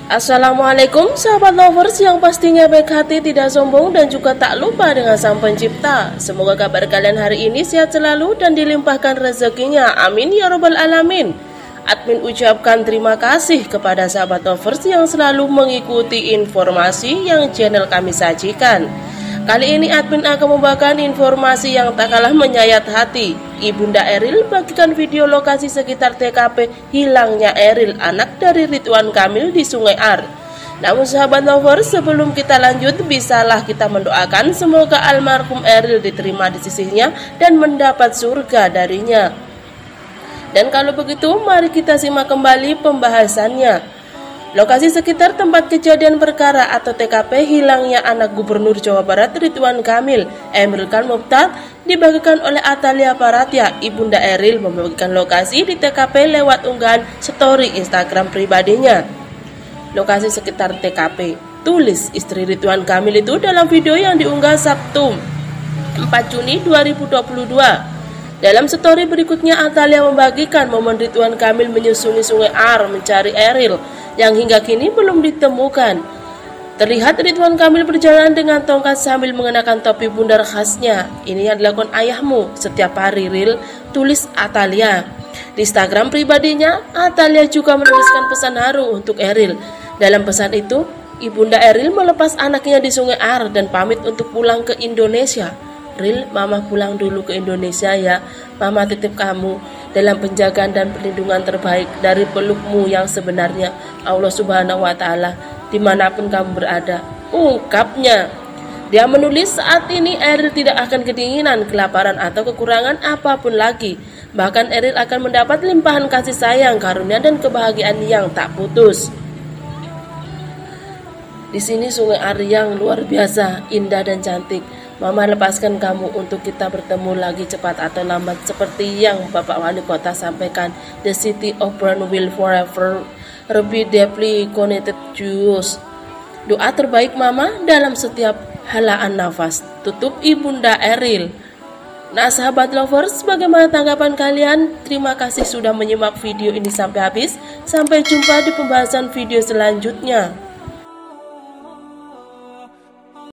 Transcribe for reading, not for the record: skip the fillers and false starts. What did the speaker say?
Assalamualaikum sahabat lovers yang pastinya baik hati, tidak sombong, dan juga tak lupa dengan Sang Pencipta. Semoga kabar kalian hari ini sehat selalu dan dilimpahkan rezekinya, amin ya robbal alamin. Admin ucapkan terima kasih kepada sahabat lovers yang selalu mengikuti informasi yang channel kami sajikan. Kali ini admin akan membawakan informasi yang tak kalah menyayat hati. Ibunda Eril bagikan video lokasi sekitar TKP hilangnya Eril, anak dari Ridwan Kamil di Sungai Ar. Namun sahabat lovers, sebelum kita lanjut, bisalah kita mendoakan semoga almarhum Eril diterima di sisinya dan mendapat surga darinya. Dan kalau begitu, mari kita simak kembali pembahasannya. Lokasi sekitar tempat kejadian perkara atau TKP hilangnya anak Gubernur Jawa Barat Ridwan Kamil, Emil Khan Mumtaz, dibagikan oleh Atalia Paratia. Ibunda Eril membagikan lokasi di TKP lewat unggahan story Instagram pribadinya. Lokasi sekitar TKP, tulis istri Ridwan Kamil itu dalam video yang diunggah Sabtu 4 Juni 2022. Dalam story berikutnya, Atalia membagikan momen Ridwan Kamil menyusuri Sungai Ar mencari Eril yang hingga kini belum ditemukan. Terlihat Ridwan Kamil berjalan dengan tongkat sambil mengenakan topi bundar khasnya. Ini yang dilakukan ayahmu setiap hari, Ril, tulis Atalia. Di Instagram pribadinya, Atalia juga menuliskan pesan haru untuk Eril. Dalam pesan itu, ibunda Eril melepas anaknya di Sungai Ar dan pamit untuk pulang ke Indonesia. Ril, mama pulang dulu ke Indonesia ya. Mama titip kamu dalam penjagaan dan perlindungan terbaik dari pelukmu yang sebenarnya, Allah Subhanahu wa Ta'ala, dimanapun kamu berada, ungkapnya. Dia menulis saat ini Eril tidak akan kedinginan, kelaparan atau kekurangan apapun lagi. Bahkan Eril akan mendapat limpahan kasih sayang, karunia dan kebahagiaan yang tak putus. Di sini Sungai Ar yang luar biasa, indah dan cantik. Mama lepaskan kamu untuk kita bertemu lagi cepat atau lambat, seperti yang Bapak Wali Kota sampaikan. The city of Brown will forever be deeply connected to you. Doa terbaik Mama dalam setiap helaan nafas, tutup Ibunda Eril. Nah sahabat lovers, bagaimana tanggapan kalian? Terima kasih sudah menyimak video ini sampai habis. Sampai jumpa di pembahasan video selanjutnya.